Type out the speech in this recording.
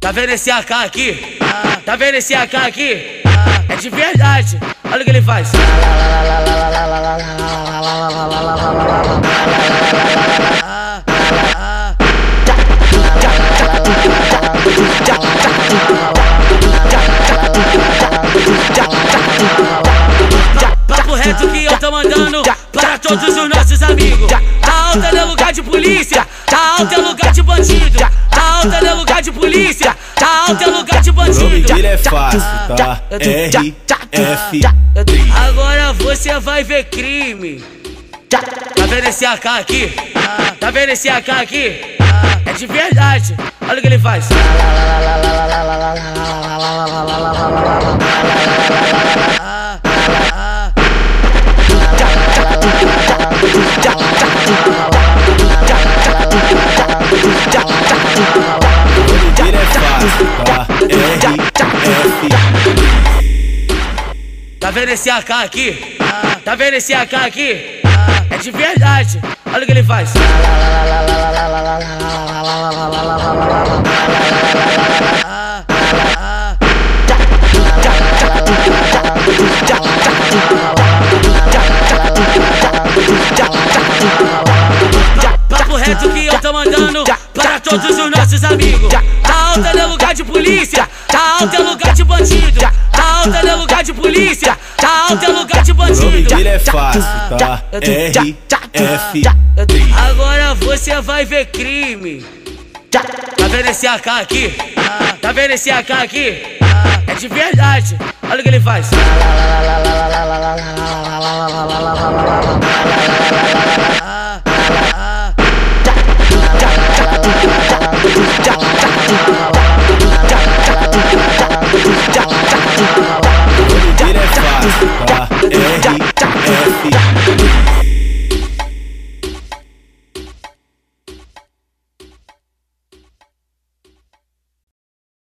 Tá vendo esse AK aqui? Tá vendo esse AK aqui? É de verdade. Olha o que ele faz. Papo reto que eu tô mandando para todos os nossos amigos. Tá alta no lugar de polícia, tá alta no lugar de bandido. Tá alta no lugar de polícia, tá alta no lugar de bandido. Ele é fácil, tá? RF. Agora você vai ver crime. Tá vendo esse AK aqui? Tá vendo esse AK aqui? É de verdade. Olha o que ele faz. Ele é fácil, tá? RF. Tá vendo esse AK aqui? Tá vendo esse AK aqui? É de verdade. Olha o que ele faz. Papo reto que eu tô mandando para todos os nossos amigos. Tá alta no lugar de polícia, tá alta no lugar de bandido. Tá alta no lugar de polícia, tá alta no lugar de bandido. Ele é fácil, tá? RF. Agora você vai ver crime. Tá vendo esse AK aqui? Tá vendo esse AK aqui? É de verdade. Olha o que ele faz. Ele é fácil, tá? RF.